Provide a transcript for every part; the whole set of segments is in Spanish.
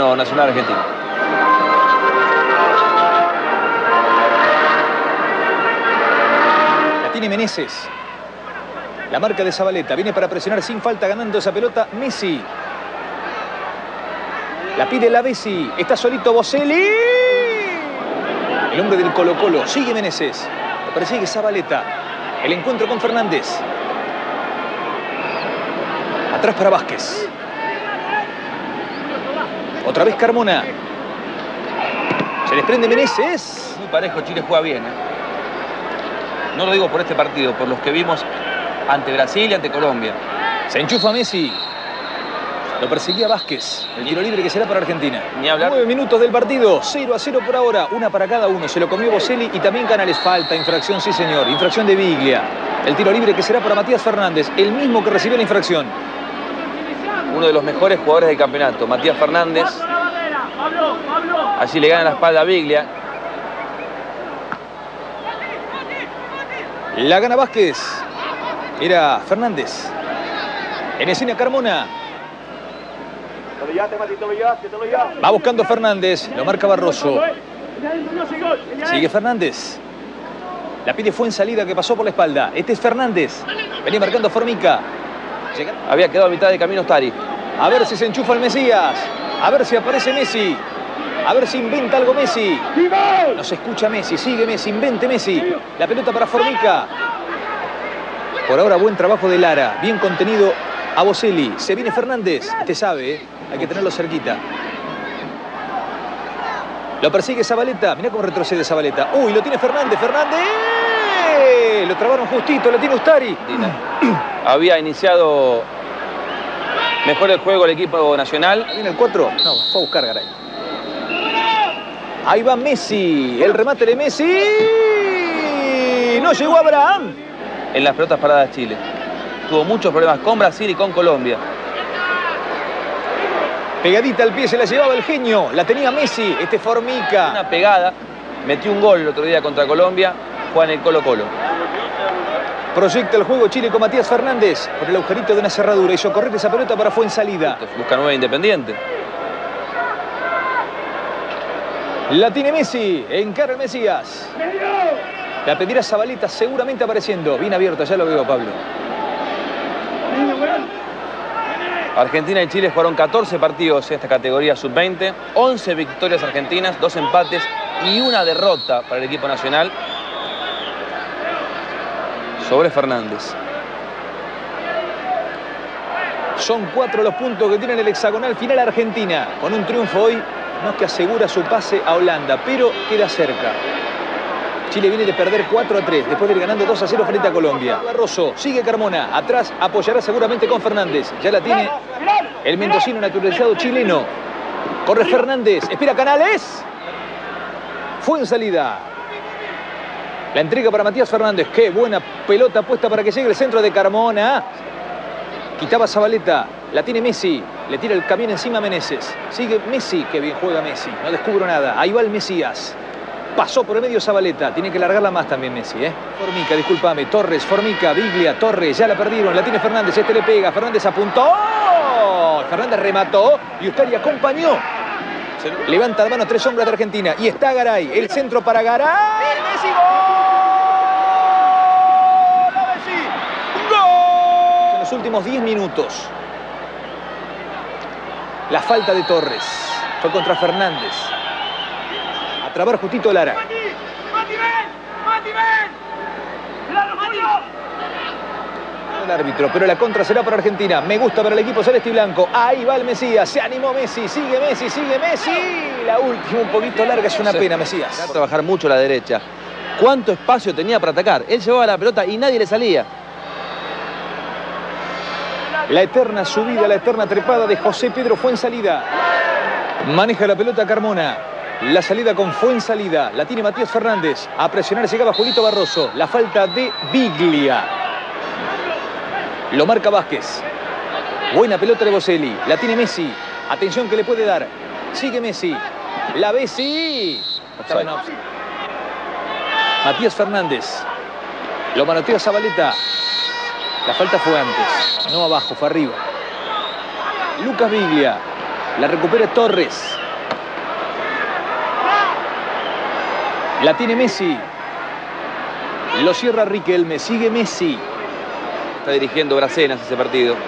gobierno nacional argentino. La tiene Meneses. La marca de Zabaleta. Viene para presionar sin falta, ganando esa pelota Messi. La pide la Bessi. Está solito Boselli. El hombre del Colo-Colo. Sigue Meneses. Lo persigue Zabaleta. El encuentro con Fernández. Atrás para Vázquez. Otra vez Carmona. Se desprende Meneses. Muy parejo, Chile juega bien. No lo digo por este partido, por los que vimos ante Brasil y ante Colombia. Se enchufa Messi. Lo perseguía Vázquez. El tiro libre que será para Argentina. Ni hablar. 9 minutos del partido. 0-0 por ahora. Una para cada uno. Se lo comió Boselli y también Canales. Falta. Infracción, sí señor. Infracción de Biglia. El tiro libre que será para Matías Fernández. El mismo que recibió la infracción. Uno de los mejores jugadores del campeonato, Matías Fernández. Allí le gana la espalda a Biglia. La gana Vázquez. Era Fernández. En escena Carmona. Va buscando Fernández. Lo marca Barroso. Sigue Fernández. La pide Fuensalida que pasó por la espalda. Este es Fernández. Venía marcando Formica. Había quedado a mitad de camino Ostari. A ver si se enchufa el Mesías. A ver si aparece Messi. A ver si inventa algo Messi. No se escucha Messi. Sigue Messi. Invente Messi. La pelota para Formica. Por ahora buen trabajo de Lara. Bien contenido a Boselli. Se viene Fernández. Este sabe, ¿eh? Hay que tenerlo cerquita. Lo persigue Zabaleta. Mirá cómo retrocede Zabaleta. Uy, lo tiene Fernández. ¡Fernández! Lo trabaron justito. Lo tiene Ustari. Había iniciado mejor el juego el equipo nacional. ¿Viene el 4? No, fue a buscar Garay. Ahí va Messi. El remate de Messi. No llegó Abraham. En las pelotas paradas Chile. Tuvo muchos problemas con Brasil y con Colombia. Pegadita al pie se la llevaba el genio. La tenía Messi. Este Formica. Una pegada. Metió un gol el otro día contra Colombia. Juega en el Colo-Colo. Proyecta el juego Chile con Matías Fernández. Por el agujerito de una cerradura. Hizo correr esa pelota para Fuensalida. Busca 9 Independiente. La tiene Messi. Encara el Mesías. La pedirá Zabaleta seguramente apareciendo. Bien abierto, ya lo veo, Pablo. Argentina y Chile jugaron 14 partidos en esta categoría sub-20. 11 victorias argentinas, 2 empates y una derrota para el equipo nacional. Sobre Fernández. Son 4 los puntos que tiene en el hexagonal final Argentina. Con un triunfo hoy, no es que asegura su pase a Holanda, pero queda cerca. Chile viene de perder 4-3, después de ir ganando 2-0 frente a Colombia. Barroso, sigue Carmona, atrás apoyará seguramente con Fernández. Ya la tiene el mendocino naturalizado chileno. Corre Fernández, espera Canales. Fue en salida. La entrega para Matías Fernández. Qué buena pelota puesta para que llegue el centro de Carmona. Quitaba Zabaleta. La tiene Messi. Le tira el camión encima a Meneses. Sigue Messi. Qué bien juega Messi. No descubro nada. Ahí va el Mesías. Pasó por el medio Zabaleta. Tiene que largarla más también Messi, ¿eh? Formica, discúlpame. Torres, Formica, Biglia, Torres. Ya la perdieron. La tiene Fernández. Este le pega. Fernández apuntó. Fernández remató. Y Ustari acompañó. Levanta la mano 3 hombres de Argentina. Y está Garay. El centro para Garay. Messi, gol. En los últimos 10 minutos. La falta de Torres. Fue contra Fernández. A trabar justito Lara. El árbitro, pero la contra será para Argentina. Me gusta para el equipo celeste y blanco. Ahí va el Mesías. Se animó Messi. Sigue Messi, sigue Messi. La última un poquito larga. Es una pena, Mesías. Va a trabajar mucho la derecha. ¿Cuánto espacio tenía para atacar? Él llevaba la pelota y nadie le salía. La eterna subida, la eterna trepada de José Pedro Fuensalida. Maneja la pelota Carmona. La salida con Fuensalida. La tiene Matías Fernández. A presionar llegaba Julito Barroso. La falta de Biglia. Lo marca Vázquez. Buena pelota de Boselli. La tiene Messi. Atención que le puede dar. Sigue Messi. La Messi. Matías Fernández. Lo manotea Zabaleta. La falta fue antes. No abajo, fue arriba. Lucas Biglia. La recupera Torres. La tiene Messi. Lo cierra Riquelme. Sigue Messi. Está dirigiendo Bracenas ese partido.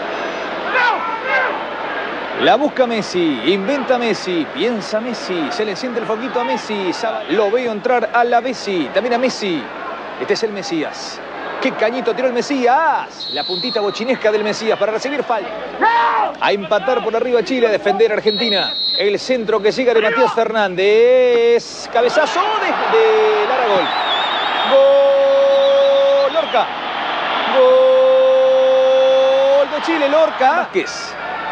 La busca Messi, inventa Messi, piensa Messi, se le enciende el foquito a Messi, lo veo entrar a la Messi, también a Messi. Este es el Mesías. ¡Qué cañito tiró el Mesías! La puntita bochinesca del Mesías para recibir falta. A empatar por arriba Chile, a defender Argentina. El centro que sigue de Matías Fernández. Cabezazo de Lara, gol. Gol, Lorca. Gol de Chile, Lorca. Vázquez.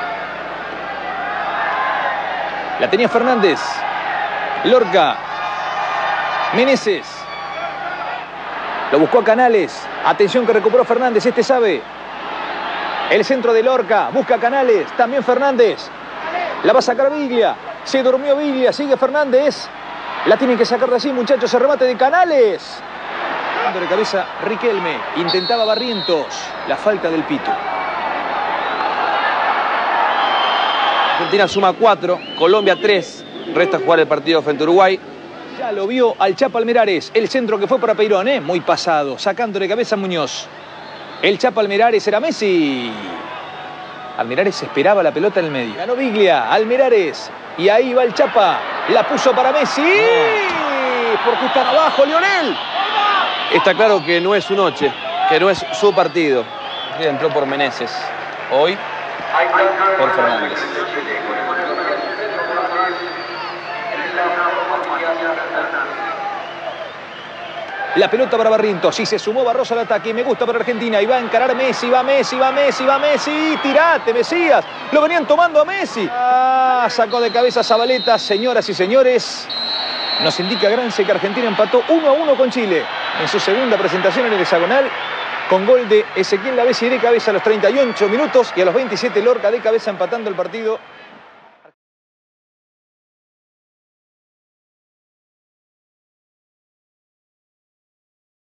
La tenía Fernández. Lorca. Meneses. Lo buscó a Canales. Atención que recuperó Fernández. Este sabe. El centro de Lorca. Busca a Canales. También Fernández. La va a sacar Biglia. Se durmió Biglia. Sigue Fernández. La tienen que sacar de así, muchachos. El remate de Canales. Dando de cabeza Riquelme. Intentaba Barrientos. La falta del pito. Argentina suma 4, Colombia 3. Resta jugar el partido frente a Uruguay. Ya lo vio al Chapa Almerares. El centro que fue para Peirón, muy pasado. Sacando de cabeza a Muñoz. El Chapa Almerares era Messi. Almerares esperaba la pelota en el medio. Ganó Biglia, Almerares. Y ahí va el Chapa. La puso para Messi. Porque están abajo, Lionel. Está claro que no es su noche, que no es su partido. Entró por Meneses. Hoy por Fernández. La pelota para Barrientos. Sí, se sumó Barroso al ataque. Me gusta para Argentina. Y va a encarar Messi. Va Messi, va Messi, va Messi. Tirate, Mesías. Lo venían tomando a Messi. Sacó de cabeza Zabaleta. Señoras y señores, nos indica Grance que Argentina empató 1-1 con Chile en su segunda presentación en el hexagonal, con gol de Ezequiel Lavezzi de cabeza a los 38 minutos y a los 27 Lorca de cabeza empatando el partido.